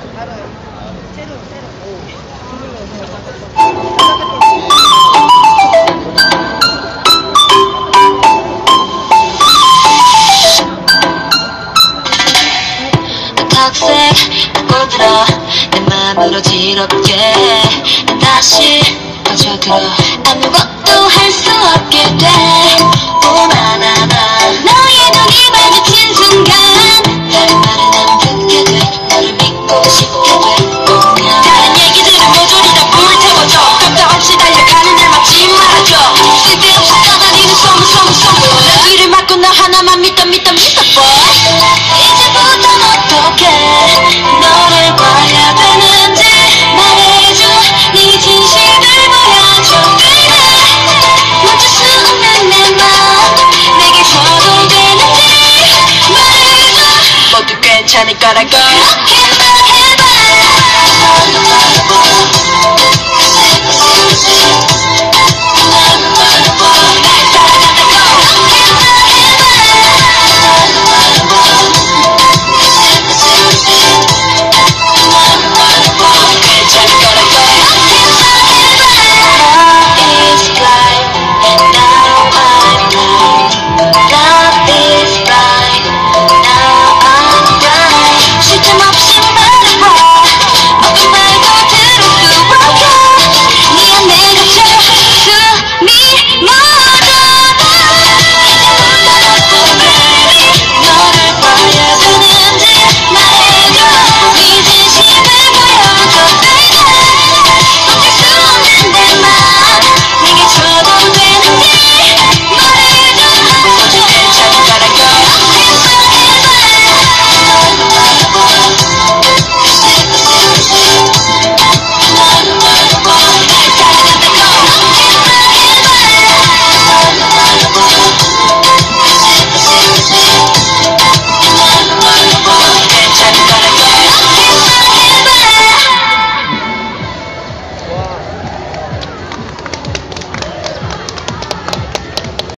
알아요. 새로. 턱색 파고들어 내 맘으로 지럽게 다시 빠져들어 아무것도 할 수 없게 돼 오나나나 너의 눈이 마주친 순간 다른 말은 안 듣게 돼 너를 믿고 싶게 돼 다른 얘기들은 모조리 다 불태워줘 깜짝 없이 달려가는 날 막지 말아줘 쓸데없이 떠다니는 소문 내 귀를 막고 너 하나만 믿어 boy 이제부턴 어떻게 너를 봐야 되는지 말해줘 네 진실을 보여줘 멈출 수 없는 내 맘 내게 줘도 되는지 말해줘 모두 괜찮을 거라고 그렇게 말해봐